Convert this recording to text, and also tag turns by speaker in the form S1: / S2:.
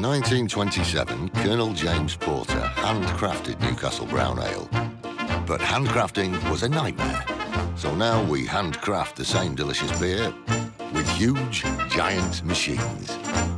S1: In 1927, Colonel James Porter handcrafted Newcastle Brown Ale. But handcrafting was a nightmare. So now we handcraft the same delicious beer with huge, giant machines.